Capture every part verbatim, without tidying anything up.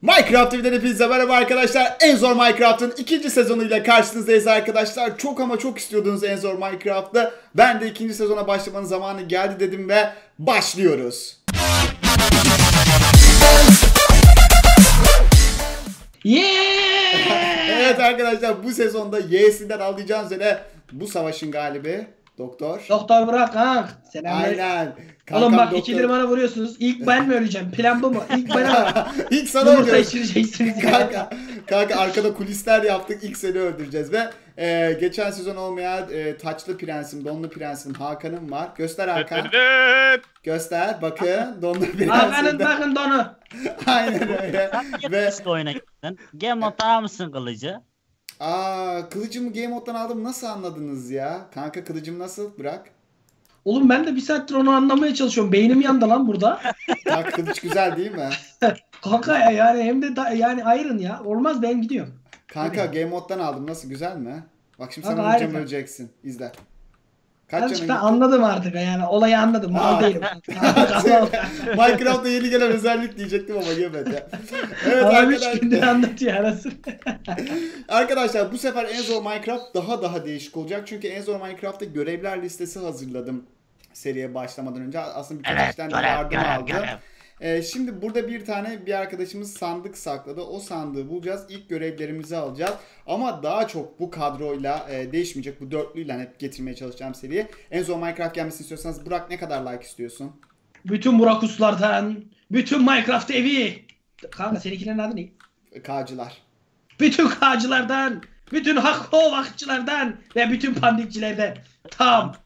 Minecraft T V'den hepinize merhaba arkadaşlar. En zor Minecraft'ın ikinci sezonuyla karşınızdayız arkadaşlar. Çok ama çok istiyordunuz en zor Minecraft'ı. Ben de ikinci sezona başlamanın zamanı geldi dedim ve başlıyoruz. Yeah! Evet arkadaşlar, bu sezonda Y'sinden anlayacağınız üzere bu savaşın galibi Doktor. Doktor Burak ha. Selamlar. Aynen. Oğlum bak doktor... ikidir bana vuruyorsunuz. İlk ben mi öleceğim? Plan bu mu? İlk bana İlk sana yumurta ölüyoruz. içireceksiniz. Kanka, kanka arkada kulisler yaptık. İlk seni öldüreceğiz ve e, geçen sezon olmayan e, taçlı prensim, donlu prensim Hakan'ım var. Göster Hakan. Göster. Bakın donlu prensim. Hakan'ın bakın donu. Aynen öyle. ve Ve oyuna gittin. Game atar mısın kılıcı? aa kılıcımı Game Mode'dan aldım. Nasıl anladınız ya? Kanka kılıcım nasıl? Bırak. Oğlum ben de bir saattir onu anlamaya çalışıyorum. Beynim yandı lan burada. Kanka kılıç güzel değil mi? Kanka ya yani hem de da, yani ayrın ya. Olmaz ben gidiyorum. Kanka Game Mode'dan aldım. Nasıl, güzel mi? Bak şimdi Kanka, sana vuracağım, harika. öleceksin. İzle. Kaç Azıcık canın da gitti? anladım artık yani. Olayı anladım. Mal Aa. değilim. Minecraft'ta yeni gelen özellik diyecektim ama yemedi. Evet Adam üç arkadaşlar. gündür anlatıyor arasını. Arkadaşlar bu sefer en zor Minecraft daha daha değişik olacak. Çünkü en zor Minecraft'ta görevler listesi hazırladım seriye başlamadan önce. Aslında birkaç Evet, kişiden de görev, yardım görev, aldım. görev. Ee, şimdi burada bir tane bir arkadaşımız sandık sakladı. O sandığı bulacağız. İlk görevlerimizi alacağız. Ama daha çok bu kadroyla e, değişmeyecek. Bu dörtlüyle hep getirmeye çalışacağım seriye. En zor Minecraft gelmesini istiyorsanız Burak ne kadar like istiyorsun? Bütün Burakuslardan, bütün Minecraft evi. Kanka seninkilerin adı ne? Kağcılar. Bütün kağcılardan, bütün hakko vakçılardan ve bütün pandikçilerden. Tam.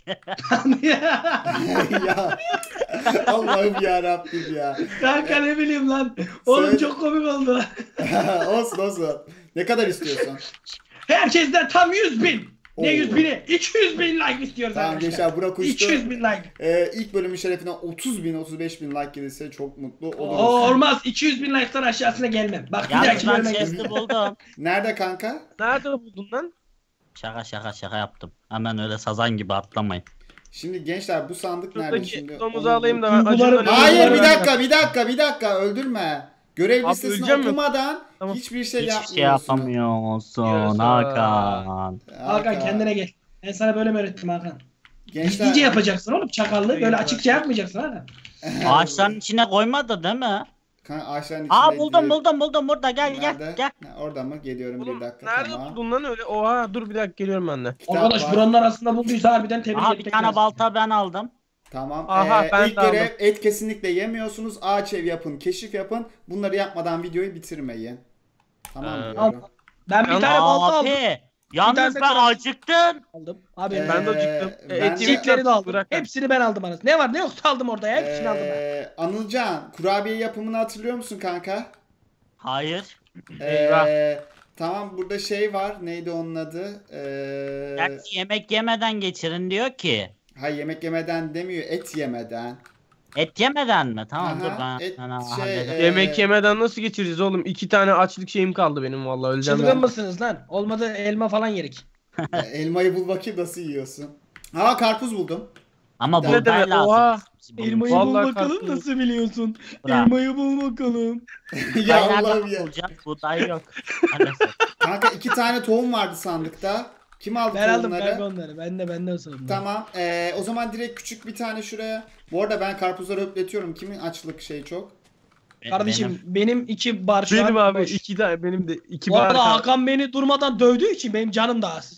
ya Allah'ım ya Rabbim ya. Kanka ne bileyim lan. Oğlum Söyle. çok komik oldu. olsun olsun. Ne kadar istiyorsun? Herkesten tam yüz bin. Ne Oo. yüz bini? iki yüz bin like istiyoruz Tamam arkadaşlar. gençler, Burak uçtu. iki yüz bin like. Ee, ilk bölümün şerefine otuz bin otuz beş bin like gelirse çok mutlu Oo, oluruz. olmaz. iki yüz bin like'tan aşağısına gelmem. Bak bir Yalnız dahaki ben bölüme chest'i gelmem. buldum. Nerede kanka? Nerede buldun lan? Şaka şaka şaka yaptım. Hemen öyle sazan gibi atlamayın. Şimdi gençler bu sandık nerede Şuradaki şimdi? domuzu Onu- alayım da ben Duygularım- acımdan Hayır ölüyorum. bir dakika bir dakika bir dakika öldürme. Görev Abi, listesini öleceğim mi? okumadan Tamam. hiçbir şey Hiçbir yapmıyorsun. şey yapamıyorsun Diyorsun. Hakan. Hakan kendine gel. Ben sana böyle mi öğrettim Hakan? Gizlice Gençler yapacaksın oğlum çakallı. Böyle açıkça yapmayacaksın Hakan. Ağaçların içine koymadı değil mi? Kanka ağaçların içinde. Aa buldum değil. buldum buldum burada gel Nerede? gel gel. Ha, orada mı? Geliyorum Oğlum, bir dakika. nerede tamam. buldun lan öyle? Oha dur bir dakika geliyorum ben de. Kitap Arkadaş var. buranın arasında bulduysa harbiden tebrik Aha bir etmek tane lazım. balta ben aldım. Tamam. Aha, ee, ben ilk de görev aldım. et kesinlikle yemiyorsunuz. Ağaç ev yapın, keşif yapın. Bunları yapmadan videoyu bitirmeyin. Tamam Ee, diyorum. Ben bir Yalnız- tane balta aldım. Abi yalnız tane de ben kral- acıktım. aldım. Abi Ee, Ben de acıktım. E, ben et de- yiyip Çiftleri de aldım. Bırak. Hepsini ben aldım anasını. Ne var ne yoksa aldım orada ya. Hepsini aldım ben. Ee, Anılcan, kurabiye yapımını hatırlıyor musun kanka? Hayır. Eyvah. Ee, tamam burada şey var. Neydi onun adı? Ee, Gerçi yemek yemeden geçirin diyor ki. hayır yemek yemeden demiyor. Et yemeden. Et yemeden mi? Tamam Aha, dur ben. et ben şey, hallederim. e- Yemek yemeden nasıl geçireceğiz oğlum? İki tane açlık şeyim kaldı benim vallahi öleceğim Çılgın ben. mısınız lan? Olmadı elma falan yerik. Ee, elmayı bul bakayım nasıl yiyorsun. Aa karpuz buldum. Ama Ne buğday demek? lazım. Oha. Elmayı Vallahi bul bakalım kalktı. nasıl biliyorsun? Bırak. Elmayı bul bakalım. ya Buğday Allah'ım nereden ya. bulacağız? Buğday yok. Maalesef. Kanka iki tane tohum vardı sandıkta. Kim aldı Ben aldım tohumları? kanka onları. Ben de benden sonra. Tamam. Ee, o zaman direkt küçük bir tane şuraya. Bu arada ben karpuzları öpletiyorum. Kimin açlık şeyi çok? Kardeşim benim, iki bar şu Benim an abi boş. iki tane benim de iki Bu arada bar. Hakan beni durmadan dövdüğü için benim canım da az.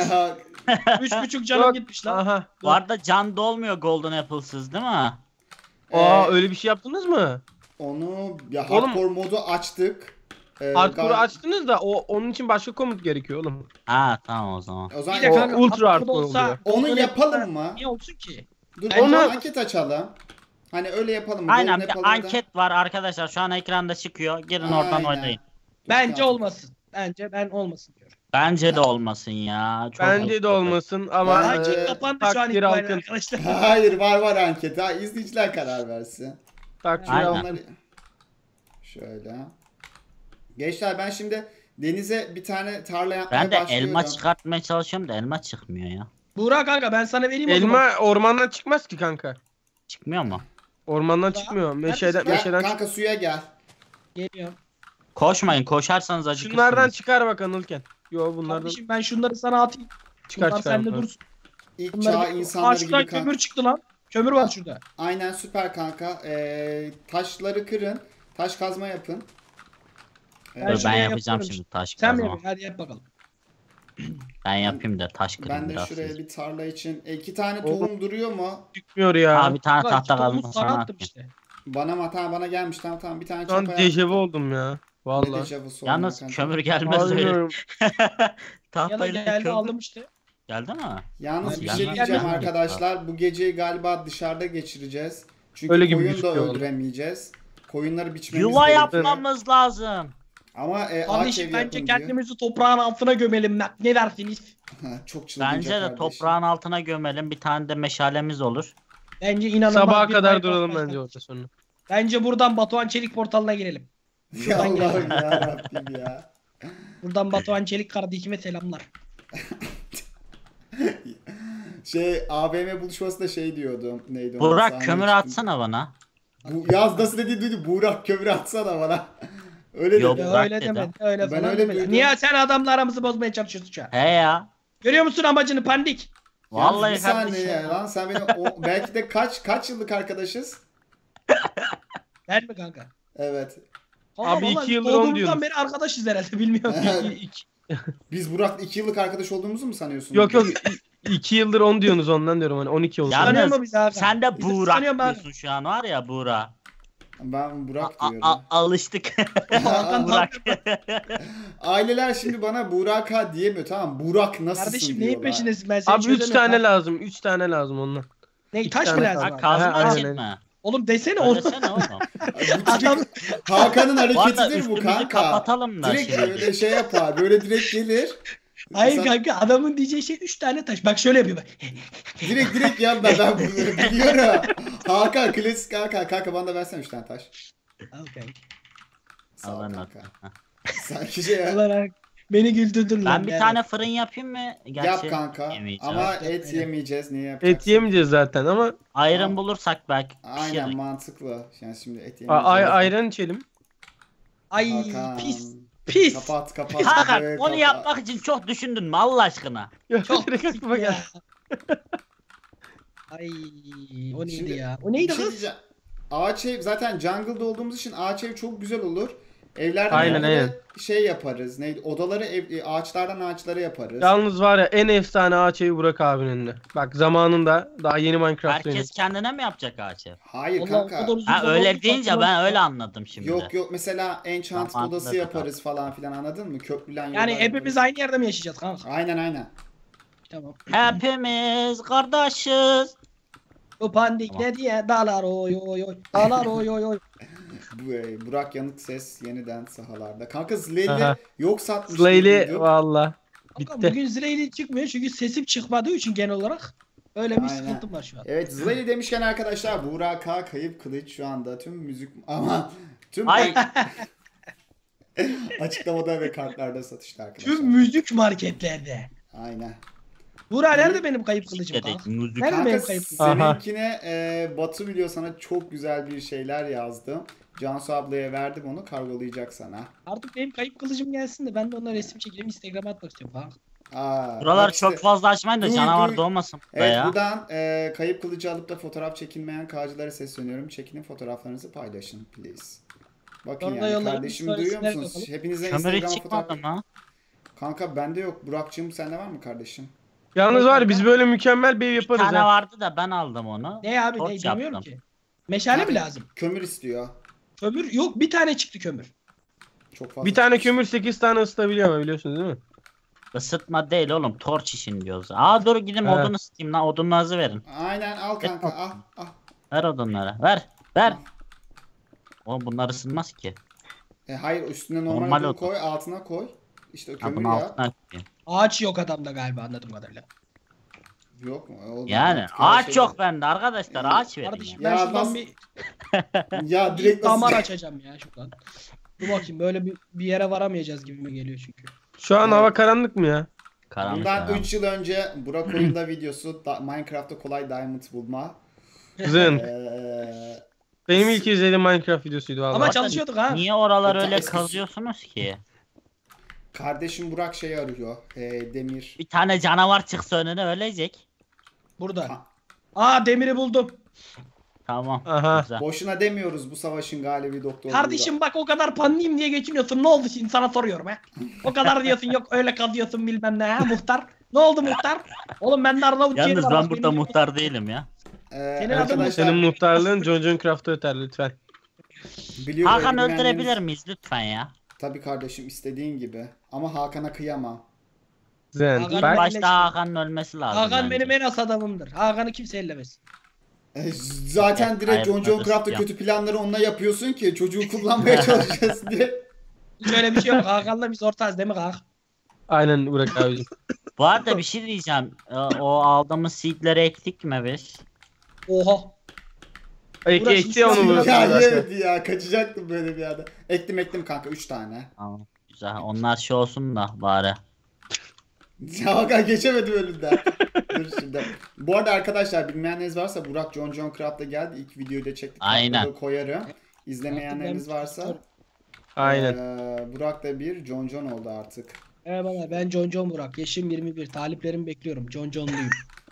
Üç buçuk canım Yok. gitmiş lan. Aha. Bu arada can dolmuyor Golden Apple'sız değil mi? Aa Ee, öyle bir şey yaptınız mı? Onu ya Oğlum- hardcore modu açtık. Ee, Hardcore'u gal- açtınız da o onun için başka komut gerekiyor oğlum. Ha tamam o zaman. O zaman Bir de O kanka ultra hardcore hardcore oluyor. onu Golden yapalım Apple'da mı? Niye olsun ki? Dur Onu- onu anket açalım. Hani öyle yapalım mı? Aynen Golden bir Apple'larda- anket var arkadaşlar şu an ekranda çıkıyor. Girin oradan Aynen. oynayın. Bence Ya. olmasın. Bence ben olmasın diyorum. Bence de olmasın ya. Çok Bence de olmasın ama Ben- Anket Ee, kapandı şu an takdir itibaren altın. arkadaşlar. Hayır var var anket. Ha izleyiciler karar versin. takdir Aynen. altın. Onları... Şöyle. Gençler ben şimdi denize bir tane tarla yapmaya Ben de başlıyorum. elma çıkartmaya çalışıyorum da elma çıkmıyor ya. Buğra kanka ben sana vereyim o zaman. Elma ormandan çıkmaz ki kanka. Çıkmıyor mu? Ormandan çıkmıyor. Meşeden Gel meşeden çık- kanka suya gel. Geliyorum. Koşmayın. Koşarsanız acıkırsınız. Şunlardan çıkar bak Anılken. Yo bunlardan Kardeşim ben şunları sana atayım. çıkar Bunlar çıkar. sende bakalım. dursun. İlk Bunlar çağ bir- insanları Ağaçtan gibi kanka. kömür çıktı lan. Kömür var şurada. Aynen süper kanka. Ee, taşları kırın. Taş kazma yapın. Ben Ee, Dur, ben şuraya yapacağım yapıyorum şimdi taş Sen mi kazma. yapıyorsun? Hadi yap bakalım. Ben yapayım da taş kırayım ben de biraz. şuraya siz. bir tarla için. E, iki tane Oğlum. tohum duruyor mu? Çıkmıyor ya. Aa, bir tane Bak, tahta tohumu kazma sana sana attım attım. işte. Bana mı? Tamam bana gelmiş. Tamam tamam bir tane Şu an çapa dejavu oldum ya. Ne Vallahi. dejavusu Yalnız olmak kömür kanka. gelmez öyle. Bilmiyorum. Yana Tahtayla geldi kömür. aldım işte. Geldi mi? Yalnız Yani bir gelmez şey mi? diyeceğim Gelmez mi? arkadaşlar. Bu geceyi galiba dışarıda geçireceğiz. Çünkü Öyle gibi koyun da gözüküyor vallahi. öldüremeyeceğiz. Koyunları biçmemiz Yuva gerekiyor. yapmamız lazım. Ama e, ağaç Kardeşim evi bence yapın diyor. kendimizi toprağın altına gömelim. Ne- Ne dersiniz? Ha, çok çılgınca Bence de kardeşim. toprağın altına gömelim. Bir tane de meşalemiz olur. Bence inanılmaz Sabaha bir kadar Minecraft duralım başladı. bence orada sonra. Bence buradan Batuhan Çelik portalına girelim. Ya Allah'ım ya Rabbim ya. Buradan Batuhan Çelik kardeşime selamlar. Şey A V M buluşmasında şey diyordum. Neydi onun Burak sahneye kömür çıktığında. atsana bana. Bu yaz nasıl dediğini duydum. Burak kömür atsana bana. Öyle Yok. dedi. Ya Bırak öyle dedim. demedi. Öyle Ben falan öyle demedi. duydum. Niye sen adamla aramızı bozmaya çalışıyorsun şu an? He ya. Görüyor musun amacını pandik? Vallahi Yalnız bir saniye kardeşim. ya lan sen benim o, belki de kaç kaç yıllık arkadaşız? Ben mi kanka? Evet. Kanka Abi iki vallahi yıldır on doğduğumuzdan diyorsunuz. beri arkadaşız herhalde bilmiyorum. Evet. Biz Burak'la iki yıllık arkadaş olduğumuzu mu sanıyorsun? Yok yok. i- iki yıldır on diyorsunuz ondan diyorum hani on iki oldu. Ya- Tanıyor Yalnız mu bizi abi? Sen de Bizi Burak tanıyorum abi. diyorsun şu an var ya Burak. Ben Burak A- diyorum. a- alıştık. Hakan Burak. Aileler şimdi bana Burak ha diyemiyor tamam. Burak nasılsın Kardeşim diyorlar. neyin peşindesin ben seni Abi üç çözemiyorum. tane Lan. lazım. üç tane lazım ondan. Ne iki taş mı tane lazım? Ha, abi? kazma Aynen. için mi? Oğlum desene oğlum. Söylesene oğlum. Bu Adam çocuk Hakan'ın Bu arada hareketidir bu üstümüzü kanka. kapatalım da Direkt şimdi. böyle şey yapar. Böyle direkt gelir. Hayır Sen- kanka adamın diyeceği şey üç tane taş. Bak şöyle yapıyor bak. Direkt direkt yanına ben bunu biliyorum. Hakan klasik Hakan. Kanka bana da versene üç tane taş. Al kanka. Sağ ol Al ben kanka. atayım. Sanki şey ya. Olarak beni güldürdün lan. Ben bir yani. tane fırın yapayım mı? Gerçi Yap kanka. yemeyeceğim. Ama Yap, et aynen. yemeyeceğiz. Niye yapacaksın? Et yemeyeceğiz zaten ama Ayrım Tamam. bulursak belki Aynen pişiririz. mantıklı. Yani şimdi et a- yemeyeceğiz. ay- ayran içelim. Ay Hakan. pis. Pis. Kapat kapat. Hakan Evet, onu kapat. yapmak için çok düşündün mü Allah aşkına? Yok Çok direkt pis aklıma ya. geldi. Ay o neydi Şimdi ya? O bir neydi şey kız? diyeceğim. Ağaç ev zaten jungle'da olduğumuz için ağaç ev çok güzel olur. Evlerden Aynen, evlere aynen. şey yaparız. Neydi? Odaları ev, ağaçlardan ağaçlara yaparız. Yalnız var ya en efsane ağaç evi Burak abinin önüne. Bak zamanında daha yeni Minecraft Herkes oynadık. kendine mi yapacak ağaç ev? Hayır Allah, kanka. o da uzun Ha zaman öyle oldu, deyince farkında ben olsun. öyle anladım şimdi. Yok yok mesela Enchant Tamam, odası anladım. yaparız falan filan anladın mı? Köprülen Yani yollar hepimiz yaparız. aynı yerde mi yaşayacağız kanka? Aynen aynen. Tamam. Hepimiz kardeşiz. Bu pandik Tamam. ne diye dağlar oy oy oy. Dağlar oy oy oy. Bu, e, Burak Yanık Ses yeniden sahalarda. Kanka Zleyli Aha. yok satmış. Slay'li duydum. valla. Kanka Bitti. bugün Zileyli çıkmıyor çünkü sesim çıkmadığı için genel olarak öyle bir Aynen. sıkıntım var şu an. Evet Zleyli demişken arkadaşlar Burak K. Kayıp Kılıç şu anda tüm müzik ama tüm Ay açıklamada ve kartlarda satışta arkadaşlar. Tüm müzik marketlerde. Aynen. Burak nerede benim kayıp kılıcım dedik kanka? müzik. Nerede Kanka benim kayıp kılıcım? Aha. seninkine e, Batu biliyor sana çok güzel bir şeyler yazdım. Cansu ablaya verdim onu kargolayacak sana. Artık benim kayıp kılıcım gelsin de ben de onunla resim çekeyim Instagram'a atmak istiyorum kanka. Aa, Buralar bak işte- çok fazla açmayın da Duy, canavar duy. doğmasın burada Evet ya. buradan e, kayıp kılıcı alıp da fotoğraf çekinmeyen kağcılara sesleniyorum. Çekinin fotoğraflarınızı paylaşın please. Bakın Sonra yani yollarım, kardeşim sonra duyuyor isimler musunuz? bakalım. Hepinize Kömür hiç Instagram çıkmadı fotoğraf... mı? Kanka bende yok. Burak'cığım sende var mı kardeşim? Yalnız var ya biz böyle mükemmel bir ev Bir yaparız tane ha. vardı da ben aldım onu. Ne abi Torç ne bilmiyorum yaptım. ki. Meşale mi lazım? Kömür istiyor. Kömür yok bir tane çıktı kömür. Çok fazla. Bir tane çıkmış. kömür sekiz tane ısıtabiliyor ama biliyorsunuz değil mi? Isıtma değil oğlum torç için diyoruz. Aa dur gidin He. odun ısıtayım lan odunlarınızı verin. Aynen al kanka al al. Ver odunları ver ver. Oğlum bunlar ısınmaz ki. E, hayır üstüne normal, Normal odun odun. koy altına koy. İşte o Ha, kömür bunun ya. altına koyayım. Ağaç yok adamda galiba anladığım kadarıyla. Yok mu? Oldu. Yani Artık her ağaç şeyde- yok bende arkadaşlar ağaç verin Kardeşim ya. ben Ya şuradan nasıl- bir, Ya bir direkt nasıl... damar açacağım ya şuradan. Dur bakayım böyle bir, bir yere varamayacağız gibi mi geliyor çünkü. Şu an Evet. hava karanlık mı ya? Karanlık Bundan karanlık. üç yıl önce Burak oyunda videosu da, Minecraft'ta kolay diamond bulma. Zın. Ee, Benim ilk izlediğim Minecraft videosuydu vallahi. Ama çalışıyorduk ha. Niye oralar E, öyle eskisi- kazıyorsunuz ki? Kardeşim Burak şey arıyor. E, demir. Bir tane canavar çıksa önüne ölecek. Burada. Ha. Aa demiri buldum. Tamam. Aha. Güzel. Boşuna demiyoruz bu savaşın galibi doktor. Kardeşim bak o kadar panlıyım diye geçiniyorsun. Ne oldu şimdi sana soruyorum ha. O kadar diyorsun yok öyle kazıyorsun bilmem ne ha muhtar. Ne oldu muhtar? Oğlum ben de Arnavut ciğeri Yalnız var, ben bak burada benim- muhtar değilim ya. Ee, Senin adın arkadaşlar Senin muhtarlığın John John Craft'a öter lütfen. biliyor Hakan bilmeyenleriniz- öldürebilir miyiz lütfen ya? Tabii kardeşim istediğin gibi. Ama Hakan'a kıyamam. Zen. Hakan Bak. Başta Hakan'ın ölmesi lazım. Hakan bence. benim en az adamımdır. Hakan'ı kimse ellemez. E, zaten Evet, direkt John John ayıplarız Craft'ta ya. kötü planları onunla yapıyorsun ki çocuğu kullanmaya çalışacağız diye. Hiç öyle bir şey yok. Hakan'la biz ortağız değil mi Hakan? Aynen Burak abicim. Bu arada bir şey diyeceğim. Ee, O aldığımız seedleri ektik mi biz? Oha. Eki Burak, ekti şimdi onu sen vurdu. Ya biraz- evet ya kaçacaktım böyle bir anda. Ektim ektim kanka üç tane. Tamam. Güzel. Onlar şey olsun da bari. Ya Hakan geçemedim önünden. Dur şimdi. Bu arada arkadaşlar bilmeyenleriniz varsa Burak John John Craft'ta geldi. İlk videoyu da çektik. Aynen. Burada koyarım. İzlemeyenleriniz varsa. Aynen. Ee, Burak da bir John John oldu artık. Evet bana ben John John Burak. Yaşım yirmi bir. Taliplerimi bekliyorum. John John'luyum.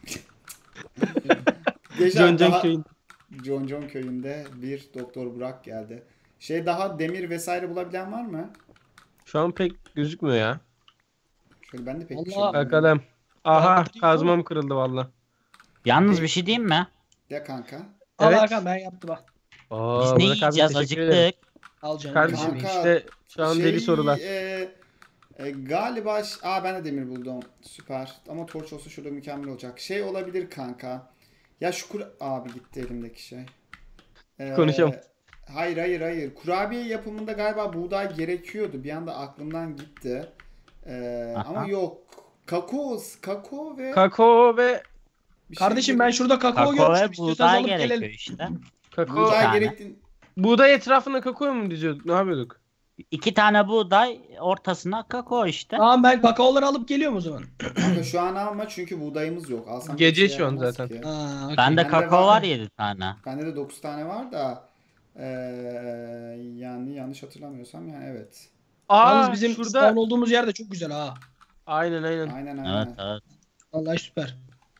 Geçen John John daha- köyün. John John köyünde bir Doktor Burak geldi. Şey daha demir vesaire bulabilen var mı? Şu an pek gözükmüyor ya. Şöyle ben de pek bir şey Allah- bulamadım. Bakalım. Aha Bak, kazmam kırıldı valla. Yalnız bir şey diyeyim mi? Ya kanka. Al Evet. Hakan ben yaptım bak. Oo, Biz ne Burak abi yiyeceğiz? teşekkür ederim. Acıktık. Al canım. Kardeşim Kanka, işte şu an Şey, deli sorular. e, e, galiba ş- aa ben de demir buldum. Süper. Ama torç olsa şurada mükemmel olacak. Şey olabilir kanka. Ya şu kur abi gitti elimdeki şey. Ee, Konuşalım. Hayır hayır hayır. Kurabiye yapımında galiba buğday gerekiyordu. Bir anda aklımdan gitti. Ee, Aha. ama yok. Kakao, kakao ve Kakao ve bir şey Kardeşim ben gerek- şurada kakao Kakao görmüştüm. ve İstiyorsanız buğday alıp gerekiyor gelelim. işte. kakao. buğday tane. gerektiğini Buğday etrafına kakao mu diziyorduk? Ne yapıyorduk? İki tane buğday ortasına kakao işte. Tamam ben kakaoları alıp geliyorum o zaman. Kanka şu an alma çünkü buğdayımız yok. Alsam Gece bir şey şu an yaramaz zaten. ki. Aa, okey. Bende Bende kakao var. var yedi tane. Bende de dokuz tane var da ee, yani yanlış hatırlamıyorsam yani evet. Aa Yalnız bizim şurada. spawn olduğumuz yer de çok güzel ha. Aynen aynen. Aynen aynen. Evet evet. Vallahi süper.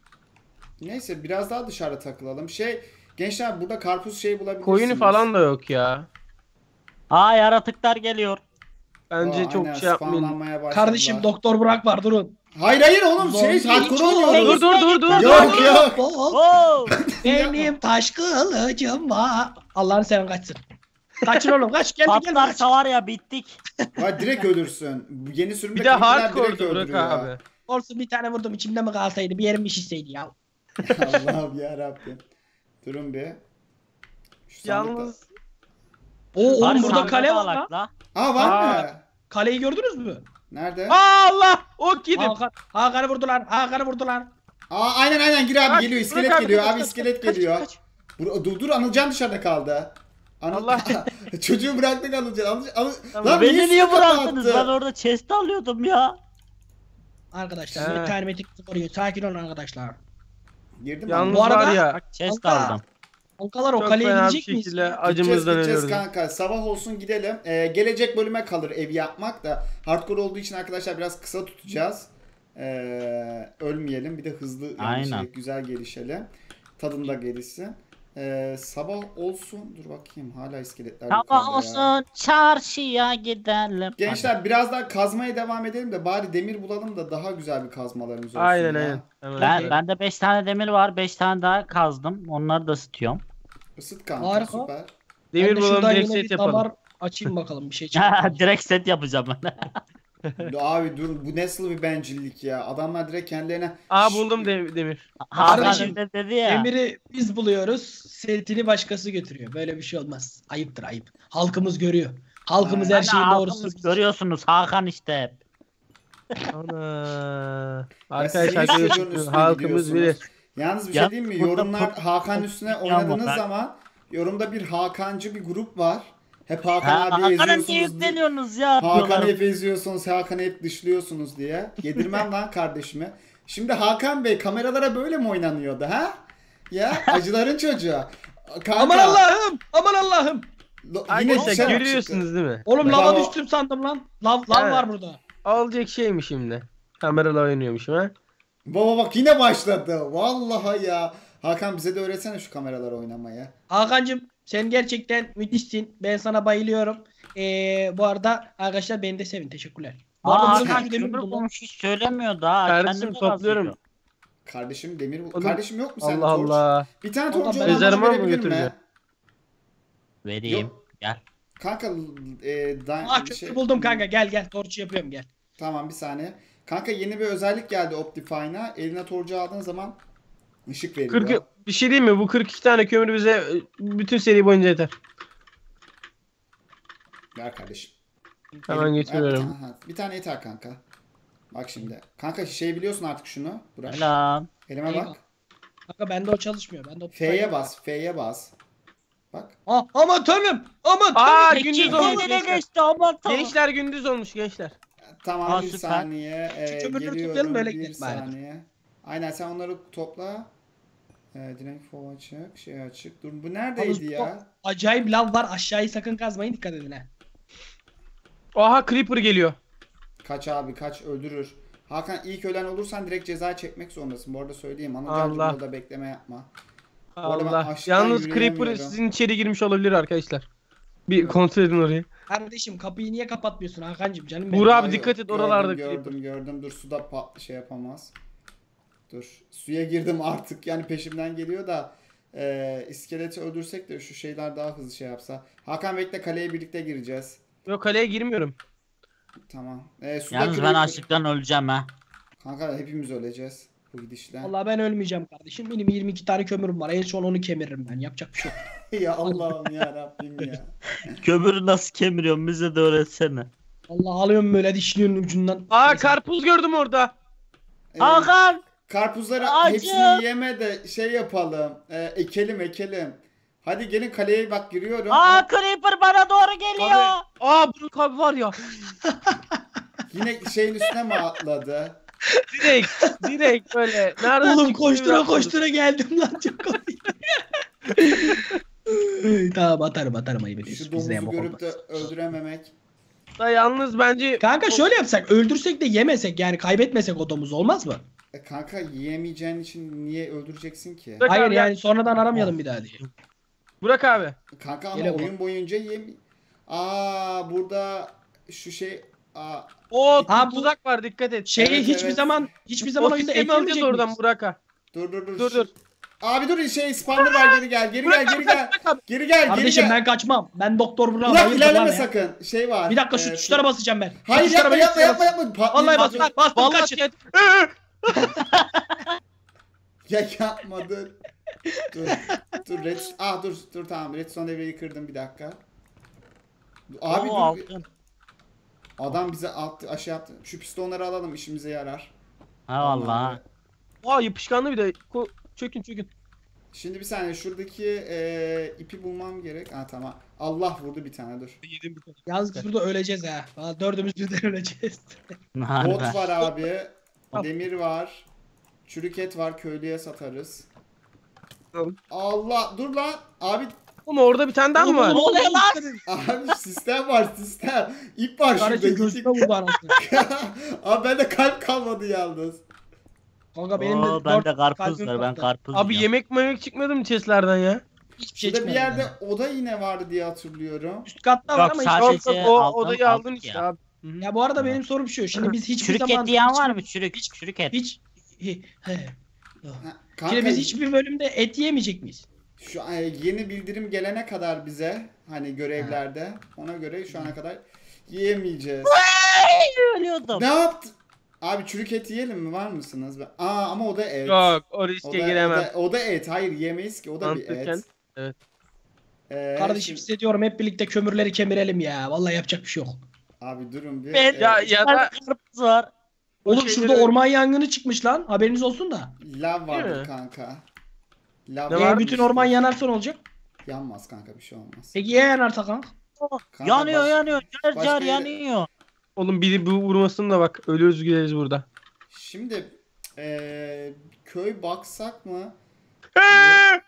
Neyse biraz daha dışarıda takılalım. Şey gençler burada karpuz şey bulabilirsiniz. Koyunu falan da yok ya. Aa yaratıklar geliyor. Bence Aa, çok aynen, şey yapmayın. spawnlanmaya başladılar. Kardeşim doktor Burak var durun. Hayır hayır oğlum şey Zombi hardcore çok- oynuyoruz. Dur dur dur dur. Yok yok. Oh, Oo! benim taş kılıcım var. Allah'ını seven kaçsın. Kaçın oğlum kaç geldi geldi kaç. Patlarsa var ya bittik. Hayır direkt ölürsün. Bu yeni sürümde Bir de klikler hardcore direkt Burak öldürüyor. abi. Olsun bir tane vurdum içimde mi kalsaydı bir yerim bir şişseydi ya. Allah'ım yarabbim. Durun bir. Şu sandıkta- Yalnız Oo oğlum Bari burada sandığı kale var bağlak lan. la. Aa var Aa. mı? Kaleyi gördünüz mü? Nerede? Aa, Allah! Ok yedim. Hakan, Hakan'ı vurdular. Hakan'ı vurdular. Aa aynen aynen gir abi Kaç, geliyor Burak iskelet abi, geliyor kaç, abi kaç, iskelet kaç, geliyor. kaç. Dur, dur dur Anılcan dışarıda kaldı. Anıl... Allah. Çocuğu bıraktık Anılcan. Anılcan, Anıl... Tamam. Lan Beni niye üstüne bıraktınız? kapattı? Ben orada chest alıyordum ya. Arkadaşlar He. bir tane metik koruyor. Sakin olun arkadaşlar. Girdim Yalnız Bu arada- var ya. Bak chest Kanka, aldım. Kankalar o Çok kaleye fena bir gidecek miyiz? şekilde ya? Gideceğiz, acımızdan gideceğiz ölüyoruz. kanka. Sabah olsun gidelim. Ee, gelecek bölüme kalır ev yapmak da. Hardcore olduğu için arkadaşlar biraz kısa tutacağız. Ee, ölmeyelim. Bir de hızlı yani Aynen. şey, güzel gelişelim. Tadında gelişsin. Ee, sabah olsun. Dur bakayım. Hala iskeletler Sabah yukarıda ya. olsun çarşıya gidelim. Gençler biraz daha kazmaya devam edelim de bari demir bulalım da daha güzel bir kazmalarımız olsun Aynen ya. aynen. Hemen Ben, şöyle. bende beş tane demir var. beş tane daha kazdım. Onları da ısıtıyorum. Isıt kanka Harika. süper. Ben Demir de bulalım şuradan direkt yine set bir yapalım. damar açayım bakalım bir şey çıkıyor. Direkt set yapacağım ben. Abi dur bu nasıl bir bencillik ya. Adamlar direkt kendilerine... Aa Şşş, buldum de- demir. Hakan Kardeşim, de dedi ya. Demiri biz buluyoruz. Setini başkası götürüyor. Böyle bir şey olmaz. Ayıptır ayıp. Halkımız görüyor. Halkımız her Hani şeyin halkımız doğrusu. görüyorsunuz Hakan işte hep. Ana. Ya siz Arkadaşlar hiç çocuğun görüyorsunuz. üstüne Halkımız bilir. gidiyorsunuz. Yalnız bir Ya, şey diyeyim mi? burada Yorumlar pro- Hakan üstüne Ya oynadığınız ben- zaman yorumda bir Hakancı bir grup var. Hep Hakan Ha, abi Hakan'a niye eziyorsunuz. diye- yükleniyorsunuz ya Hakan'ı diyorlar. hep eziyorsunuz, Hakan'ı hep dışlıyorsunuz diye. Yedirmem lan kardeşime. Şimdi Hakan Bey kameralara böyle mi oynanıyordu ha? Ya acıların çocuğu. Kanka. Aman Allah'ım. Aman Allah'ım. Lo- Yine Arkadaşlar dışarı çıktı. görüyorsunuz değil mi? Oğlum Bravo. lava düştüm sandım lan. Lav, lav Evet. var burada. Olacak şey mi şimdi? Kameralı oynuyormuşum ha. Baba bak yine başladı. Vallahi ya. Hakan bize de öğretsene şu kameralar oynamayı. Hakan'cığım sen gerçekten müthişsin. Ben sana bayılıyorum. Ee, bu arada arkadaşlar beni de sevin. Teşekkürler. Bu Aa, arada burada Hakan bir demir kömür buldum lan. bulmuş hiç söylemiyor daha. Kardeşim, Kendini topluyorum. razıyor. Kardeşim demir bu. Oğlum, Kardeşim yok mu sende Allah torç? Allah. Bir tane Allah torcu ben- olan bana Mezarıma mı verebilir mi? götüreceğim? Vereyim. Yok. Gel. Kanka e, da, Aa köprü şey- buldum kanka. Gel gel. Torç yapıyorum gel. Tamam bir saniye. Kanka yeni bir özellik geldi Optifine'a. Eline torcu aldığın zaman ışık veriyor. kırk bir şey değil mi? Bu kırk iki tane kömür bize e, bütün seri boyunca yeter. Ver kardeşim. Hemen Elim- getiriyorum. Ha, bir, tane, bir tane yeter kanka. Bak şimdi. Kanka şey biliyorsun artık şunu. Bırak. Selam. Elime Eyvah. bak. Kanka bende o çalışmıyor. Bende o F'ye bas. F'ye bas. Bak. Aa, aman tanrım. Aman Aa tanrım. gündüz İki olmuş tane gençler. geçti aman tamam. Gençler gündüz olmuş gençler. Tamam Aa, bir süper. saniye. Ee, Şu kömürleri geliyorum toplayalım, böyle bir gidelim bari. saniye. Aynen sen onları topla. Ee, direkt fo açık. Şey açık. Dur bu neredeydi Yalnız ya? Acayip lav var. Aşağıyı sakın kazmayın. Dikkat edin ha. Aha Creeper geliyor. Kaç abi kaç öldürür. Hakan ilk ölen olursan direkt ceza çekmek zorundasın. Bu arada söyleyeyim. Allah. Anılcan da bekleme yapma. arada ben Allah. aşağı Yalnız Creeper yürüyemiyorum. sizin içeri girmiş olabilir arkadaşlar. Bir kontrol edin orayı. Kardeşim kapıyı niye kapatmıyorsun Hakan'cığım canım benim. Buğra abi Hayır, dikkat et gördüm, oralarda Gördüm Creeper. gördüm. Dur suda pat şey yapamaz. Dur. Suya girdim artık. Yani peşimden geliyor da e, iskeleti öldürsek de şu şeyler daha hızlı şey yapsa. Hakan bekle kaleye birlikte gireceğiz. Yok kaleye girmiyorum. Tamam. E, suda Yalnız ben creeper- açlıktan öleceğim ha. Kanka hepimiz öleceğiz bu gidişle. Vallahi ben ölmeyeceğim kardeşim. Benim yirmi iki tane kömürüm var. En son onu kemiririm ben. Yapacak bir şey yok. Ya Allah'ım ya Rabbim ya. Kömürü nasıl kemiriyorsun bize de öğretsene. Allah alıyorum böyle dişliğin ucundan. Aa Neyse. karpuz gördüm orada. E, Hakan! karpuzları Acı. hepsini yeme de şey yapalım. E, ekelim ekelim. Hadi gelin kaleye bak giriyorum. Aa Creeper bana doğru geliyor. Abi. Aa Burak abi var ya. Yine şeyin üstüne mi atladı? Direkt direkt böyle. Nereden Oğlum çıktı koştura bilmiyorum. koştura geldim lan çok komik. Tamam atarım atarım ayıp Şu ediyorsun. domuzu Bizde yemek görüp de olmaz. öldürememek. Da yalnız bence Kanka şöyle yapsak öldürsek de yemesek yani kaybetmesek o domuzu olmaz mı? E kanka yiyemeyeceğin için niye öldüreceksin ki? Bırak Hayır abi, yani sonradan aramayalım bir daha diye. Burak abi. Kanka ama Geliyor bu. oyun boyunca yem... Aa burada şu şey... Aa, O Ha, bu- tuzak var dikkat et. Şeyi Evet, hiçbir evet. zaman hiçbir zaman O oyunda sistemi alacağız eklemeyecek oradan miyiz? Burak'a. dur dur dur. Dur, dur. Abi dur şey spawner var geri gel geri gel geri gel. Geri gel geri Kardeşim gel. ben kaçmam. Ben doktor Burak. Burak hayırdır ilerleme lan ya? sakın. Şey var. Bir dakika şu e, tuşlara basacağım ben. Hayır Tuşlara yapma ben yapma tuşlara yapma yapma. Pa- Vallahi bastım. bastım, bastım Vallahi kaçın. chat. Ya yapma dur. dur. Dur red... Ah dur dur tamam redstone devreyi kırdım bir dakika. Abi Oo, dur. altın. Adam bize attı aşağı attı. Şu pistonları alalım işimize yarar. Ha vallahi. Aa yapışkanlı bir de. Ko- çökün çökün. Şimdi bir saniye şuradaki e, ipi bulmam gerek. Ha tamam. Allah vurdu bir tane dur. Yedim bir tane. Yalnız burada öleceğiz ha. Valla dördümüz birden öleceğiz. Harbi. Bot var abi. Tamam. Demir var. Çürük et var köylüye satarız. Tamam. Allah dur lan. Abi Oğlum orada bir tane daha mı var? Oğlum, oluyor lan? abi sistem var sistem. İp var şurada. Kardeşim gözüme vurdu anasını. Abi bende kalp kalmadı yalnız. Kanka benim de Oo, dört bende karpuz kalbim var ben koptu. karpuz Abi yiyorum. yemek memek çıkmadı mı chestlerden ya? Hiçbir şey Şurada bir çıkmadı. yerde ya. oda yine vardı diye hatırlıyorum. Üst katta var Yok, ama hiç... sadece- Yok yok o aldın, odayı aldın aldın işte ya. abi. Hı hı. Ya bu arada benim sorum şu. Şimdi biz hiçbir Çürük zaman... et yiyen hiç- var mı? Çürük. Çürük et. Hiç... He, he. Ha, kanka, Şimdi biz hiçbir bölümde et yiyemeyecek miyiz? şu an yeni bildirim gelene kadar bize hani görevlerde ona göre şu ana kadar yiyemeyeceğiz. Ölüyordum. Ne yaptı? Abi çürük et yiyelim mi? Var mısınız? Aa ama o da et. Yok o O riske da, giremem. o, da, o da et. Hayır yemeyiz ki. O da bir Mantıken, et. evet. Ee, Kardeşim şimdi- size diyorum hep birlikte kömürleri kemirelim ya. Vallahi yapacak bir şey yok. Abi durun bir. Ben- Ee, Ya ya da Karpuz var. o Oğlum şeyleri- şurada orman yangını çıkmış lan. Haberiniz olsun da. lav Değil vardı mi? kanka. Lav Ne Ee, var? bütün orman yanarsa ne olacak? Yanmaz kanka bir şey olmaz. Peki ya yanarsa kanka? Kanka yanıyor baş- yanıyor. Car başka car yere- yanıyor. Oğlum biri bu vurmasın da bak ölüyoruz gideriz burada. Şimdi ee, köy baksak mı?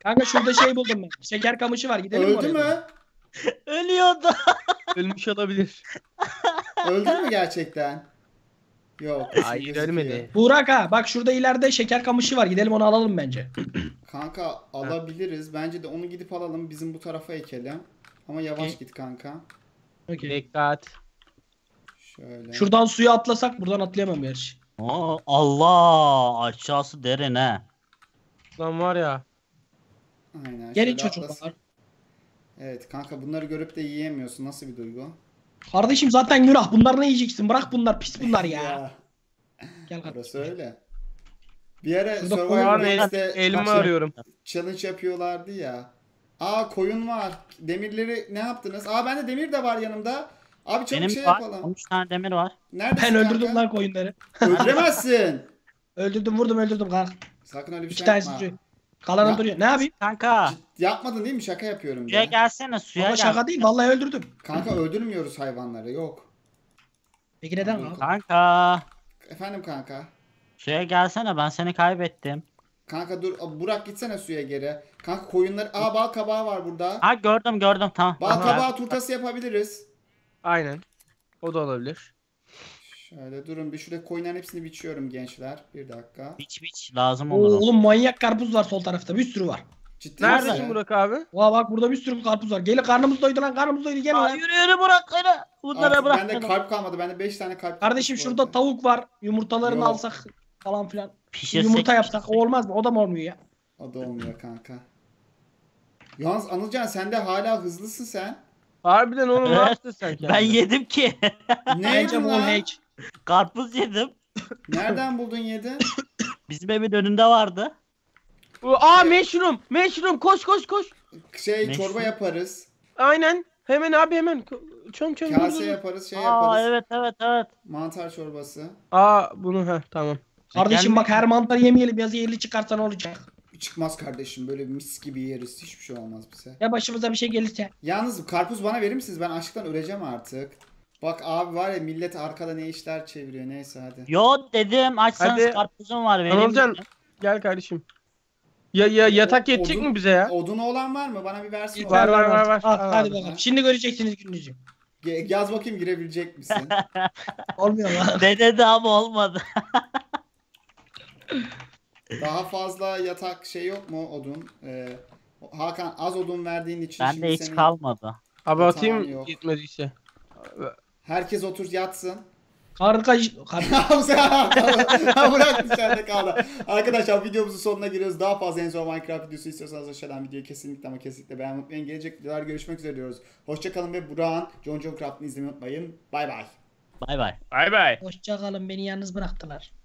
Kanka şurada şey buldum ben. Şeker kamışı var. Gidelim mi Öldü oraya? mü? Ölüyordu. Ölmüş olabilir. Öldü mü gerçekten? Yok. Hayır gözüküyor. ölmedi. Burak ha bak şurada ileride şeker kamışı var. Gidelim onu alalım bence. Kanka alabiliriz. Bence de onu gidip alalım. Bizim bu tarafa ekelim. Ama yavaş Okey. git kanka. Okey. Dikkat. Şöyle. Şuradan suya atlasak buradan atlayamam gerçi. Oo, Allah aşağısı derin he. Lan var ya. Aynen. Gelin şöyle çocuklar. atlasın. Evet kanka bunları görüp de yiyemiyorsun. Nasıl bir duygu? Kardeşim zaten günah. Bunları ne yiyeceksin? Bırak bunlar. Pis bunlar ya. Gel kardeşim. Orası öyle. Bir ara Şurada Survivor koyun Var var. Games'te elimi şey- arıyorum. challenge yapıyorlardı ya. Aa koyun var. Demirleri ne yaptınız? Aa bende demir de var yanımda. Abi çabuk Benim şey var. yapalım. on üç tane demir var. Neredesin Ben öldürdüm kanka? lan koyunları. Öldüremezsin. Öldürdüm vurdum öldürdüm kanka. Sakın öyle bir İki şey tanesi yapma. duruyor. Kalanı Ya. duruyor. Ne yapayım? Kanka Yapmadın değil mi? Şaka yapıyorum suya ya. gelsene suya Ama gel. şaka değil. Vallahi öldürdüm. Kanka öldürmüyoruz hayvanları. Yok. Peki neden Kanka. kanka? Kanka Efendim kanka. suya gelsene ben seni kaybettim. Kanka dur. Burak gitsene suya geri. Kanka koyunlar. Aa bal kabağı var burada. Ha gördüm gördüm tamam. Bal Aha. kabağı turtası yapabiliriz. Aynen. O da olabilir. Şöyle durun bir şurada koyunların hepsini biçiyorum gençler. Bir dakika. Biç biç lazım Oo, olur. o. oğlum manyak karpuz var sol tarafta. Bir sürü var. Ciddi Neredesin misin? Burak abi? Vaa bak burada bir sürü karpuz var. Gelin karnımız doydu lan karnımız doydu gelin Aa, lan. yürü yürü bırak beni. Bunlara Artık bırak. bende beni. kalp kalmadı. Bende beş tane kalp Kardeşim kalmış bu şurada arada. tavuk var. Yumurtalarını Yok. alsak falan filan. Pişirsek, Yumurta yapsak pişirsek. o olmaz mı? O da mı olmuyor ya? O da olmuyor kanka. Yalnız Anılcan sen de hala hızlısın sen. Harbiden onu ne Evet. yaptın sen kendine? Ben yedim ki. Ne Bence yedin bol lan? hiç. Karpuz yedim. Nereden buldun yedin? Bizim evin önünde vardı. Aa mushroom. Mushroom koş koş koş. Şey Ne çorba şu? yaparız. Aynen. Hemen abi hemen. Ko- Çöm çöm. dur, dur, Kase dur. yaparız, şey Aa yaparız. evet evet evet. Mantar çorbası. Aa bunu ha tamam. Kardeşim Gelme- bak her mantar yemeyelim ya zehirli çıkarsa ne olacak? Çıkmaz kardeşim böyle mis gibi yeriz. Hiçbir şey olmaz bize. Ya başımıza bir şey gelirse. Yalnız karpuz bana verir misiniz? Ben açlıktan öleceğim artık. Bak abi var ya millet arkada ne işler çeviriyor. Neyse hadi. Yo dedim açsanız Hadi. karpuzum var benim. Anılcan gel kardeşim. Ya ya yatak yetecek Odun- mi bize ya? Odunu olan var mı? Bana bir versin. Var, odunu. var, var, var. Ah, Al, hadi al. bakalım. Şimdi göreceksiniz gününüzü. Ge- Yaz bakayım girebilecek misin? Olmuyor lan. Denedi ama olmadı. Daha fazla yatak şey yok mu odun? Ee, Hakan az odun verdiğin için Bende şimdi hiç senin- kalmadı. Abi Tamam, atayım yok. yetmediyse. Herkes otur yatsın. Kardeş, kardeş. Bırak dışarıda kaldı. Arkadaşlar videomuzun sonuna geliyoruz. Daha fazla Enzo Minecraft videosu istiyorsanız aşağıdan videoyu kesinlikle ama kesinlikle beğenmeyi unutmayın. Gelecek videolar görüşmek üzere diyoruz. Hoşçakalın ve Burak'ın John John Craft'ını izlemeyi unutmayın. Bay bay. Bay bay. Bay bay. Hoşça kalın beni yalnız bıraktılar.